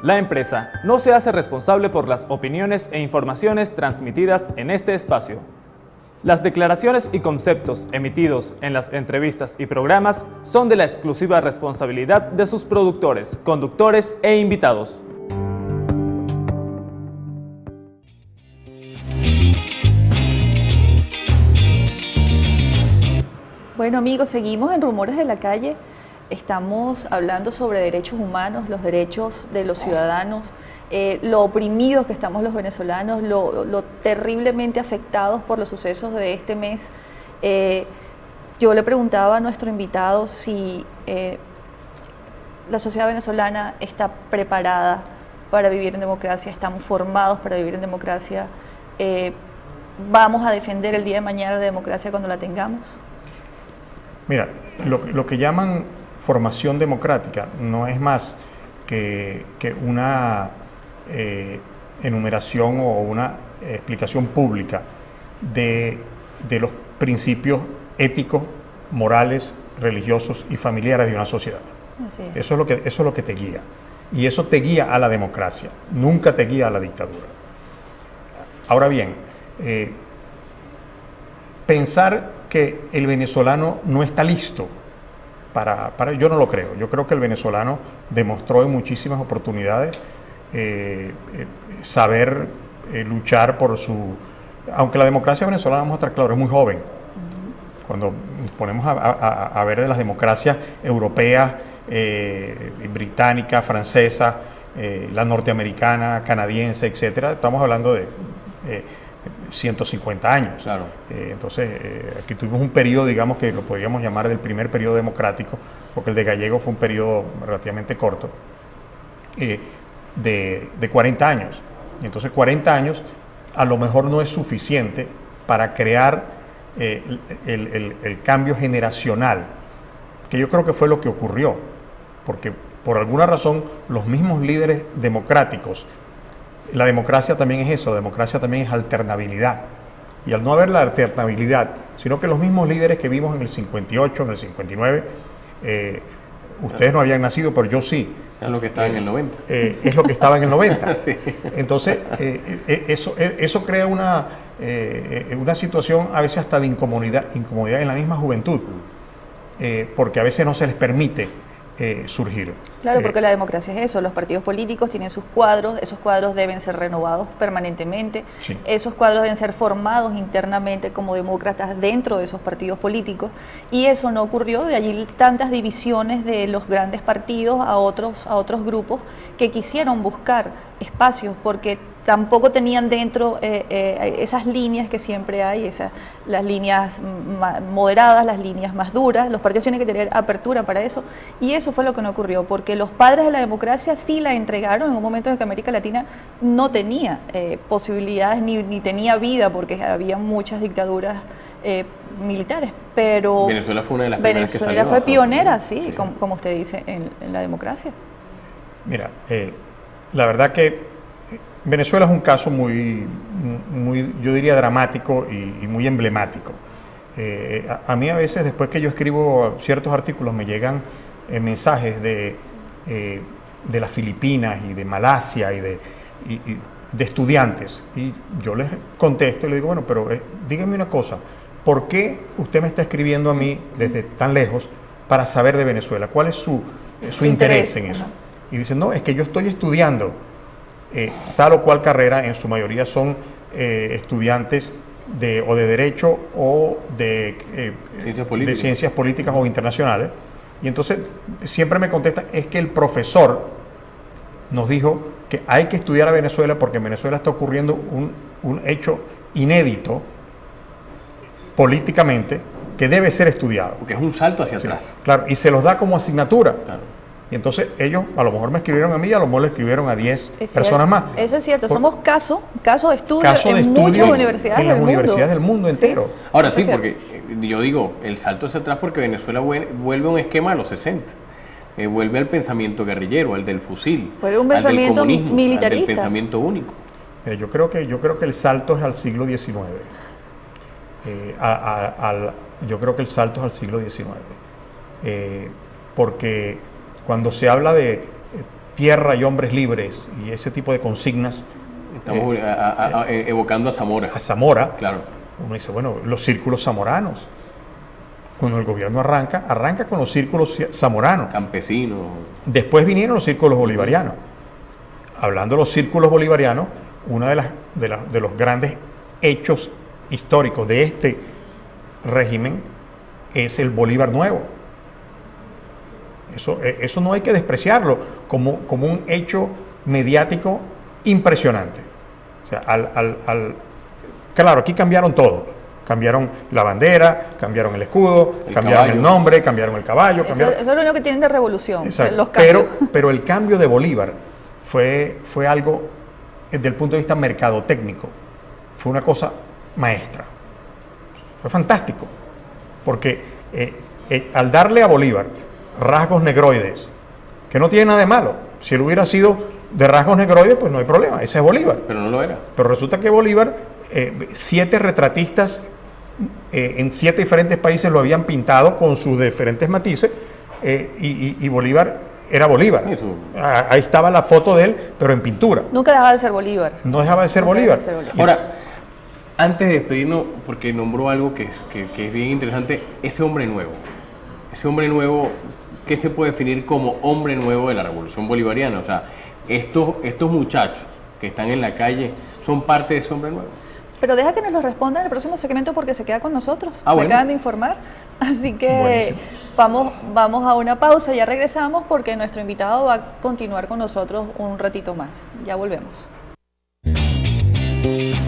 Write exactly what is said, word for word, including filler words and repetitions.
La empresa no se hace responsable por las opiniones e informaciones transmitidas en este espacio. Las declaraciones y conceptos emitidos en las entrevistas y programas son de la exclusiva responsabilidad de sus productores, conductores e invitados. Bueno amigos, seguimos en Rumores de la Calle. Estamos hablando sobre derechos humanos, los derechos de los ciudadanos, eh, lo oprimidos que estamos los venezolanos, lo, lo terriblemente afectados por los sucesos de este mes. Eh, yo le preguntaba a nuestro invitado si eh, la sociedad venezolana está preparada para vivir en democracia, estamos formados para vivir en democracia, eh, vamos a defender el día de mañana la democracia cuando la tengamos. Mira, lo, lo que llaman formación democrática no es más que, que una eh, enumeración o una explicación pública de, de los principios éticos, morales, religiosos y familiares de una sociedad. Así es. Eso es lo que, eso es lo que te guía. Y eso te guía a la democracia, nunca te guía a la dictadura. Ahora bien, eh, pensar que el venezolano no está listo para, para, yo no lo creo. Yo creo que el venezolano demostró en muchísimas oportunidades eh, eh, saber eh, luchar por su... Aunque la democracia venezolana, vamos a estar claros, es muy joven. Cuando nos ponemos a, a, a ver de las democracias europeas, eh, británica, francesa, eh, la norteamericana, canadiense, etcétera, estamos hablando de eh, ciento cincuenta años. Claro. Eh, entonces, eh, aquí tuvimos un periodo, digamos, que lo podríamos llamar del primer periodo democrático, porque el de Gallego fue un periodo relativamente corto, eh, de, de cuarenta años. Y entonces, cuarenta años a lo mejor no es suficiente para crear eh, el, el, el cambio generacional, que yo creo que fue lo que ocurrió, porque por alguna razón los mismos líderes democráticos, la democracia también es eso, la democracia también es alternabilidad. Y al no haber la alternabilidad, sino que los mismos líderes que vimos en el cincuenta y ocho, en el cincuenta y nueve, eh, ustedes no habían nacido, pero yo sí. Es lo que estaba eh, en el noventa. Eh, es lo que estaba en el noventa. Sí. Entonces, eh, eh, eso, eh, eso crea una, eh, una situación a veces hasta de incomodidad, incomodidad en la misma juventud, eh, porque a veces no se les permite Eh, surgir. Claro, porque eh, la democracia es eso, los partidos políticos tienen sus cuadros, esos cuadros deben ser renovados permanentemente, sí. Esos cuadros deben ser formados internamente como demócratas dentro de esos partidos políticos, y eso no ocurrió, de allí tantas divisiones de los grandes partidos a otros, a otros grupos que quisieron buscar espacios porque tampoco tenían dentro eh, eh, esas líneas que siempre hay, esas, las líneas moderadas, las líneas más duras. Los partidos tienen que tener apertura para eso, y eso fue lo que no ocurrió, porque los padres de la democracia sí la entregaron en un momento en que América Latina no tenía eh, posibilidades ni, ni tenía vida, porque había muchas dictaduras eh, militares, pero Venezuela fue una de las primeras que Venezuela salió, fue pionera, sí, sí, como, como usted dice, en, en la democracia. Mira, eh, la verdad que Venezuela es un caso muy, muy yo diría, dramático y, y muy emblemático. Eh, a, a mí a veces, después que yo escribo ciertos artículos, me llegan eh, mensajes de, eh, de las Filipinas y de Malasia y de, y, y de estudiantes. Y yo les contesto y les digo, bueno, pero eh, dígame una cosa, ¿por qué usted me está escribiendo a mí desde tan lejos para saber de Venezuela? ¿Cuál es su, eh, su interés, interés en eso? Y dicen, no, es que yo estoy estudiando Eh, tal o cual carrera, en su mayoría son eh, estudiantes de, o de Derecho o de, eh, ciencias de Ciencias Políticas o Internacionales, y entonces siempre me contestan, es que el profesor nos dijo que hay que estudiar a Venezuela porque en Venezuela está ocurriendo un, un hecho inédito políticamente que debe ser estudiado. Porque es un salto hacia sí, atrás. Claro, y se los da como asignatura. Claro. Y entonces ellos a lo mejor me escribieron a mí y a lo mejor le escribieron a diez personas más. Eso es cierto, Por, somos caso, caso de estudio caso en de muchas estudio universidades en las del universidades mundo. del mundo entero. Sí. Ahora sí, porque yo digo, el salto hacia atrás porque Venezuela vuelve a un esquema de los sesenta. Eh, vuelve al pensamiento guerrillero, al del fusil, vuelve un pensamiento al del comunismo, militarista, al del pensamiento único. Mira, yo creo que yo creo que el salto es al siglo diecinueve. Eh, a, a, al, yo creo que el salto es al siglo diecinueve. Eh, porque cuando se habla de, tierra y hombres libres y ese tipo de consignas. Estamos eh, a, a, a, evocando a Zamora. A Zamora. Claro. Uno dice, bueno, los círculos zamoranos. Cuando el gobierno arranca, arranca con los círculos zamoranos. Campesinos. Después vinieron los círculos bolivarianos. Hablando de los círculos bolivarianos, uno de, las, de, la, de los grandes hechos históricos de este régimen es el Bolívar Nuevo. Eso, eso no hay que despreciarlo como, como un hecho mediático impresionante. O sea, al, al, al, claro, aquí cambiaron todo. Cambiaron la bandera, cambiaron el escudo, el cambiaron caballo. el nombre, cambiaron el caballo. Eso, cambiaron... eso es lo único que tienen de revolución. Los pero, pero el cambio de Bolívar fue, fue algo, desde el punto de vista mercadotécnico, fue una cosa maestra. Fue fantástico. Porque eh, eh, al darle a Bolívar rasgos negroides, que no tiene nada de malo, si él hubiera sido de rasgos negroides, pues no hay problema, ese es Bolívar. Pero no lo era. Pero resulta que Bolívar, eh, siete retratistas eh, en siete diferentes países lo habían pintado con sus diferentes matices, eh, y, y, y Bolívar era Bolívar. Eso. Ahí estaba la foto de él, pero en pintura. Nunca dejaba de ser Bolívar. No dejaba de ser, Bolívar. De ser Bolívar. Ahora, antes de despedirnos, porque nombró algo que es, que, que es bien interesante, ese hombre nuevo. Ese hombre nuevo, ¿qué se puede definir como hombre nuevo de la Revolución Bolivariana? O sea, estos, estos muchachos que están en la calle son parte de ese hombre nuevo. Pero deja que nos lo responda en el próximo segmento porque se queda con nosotros. Ah, Me bueno. acaban de informar. Así que vamos, vamos a una pausa, ya regresamos porque nuestro invitado va a continuar con nosotros un ratito más. Ya volvemos.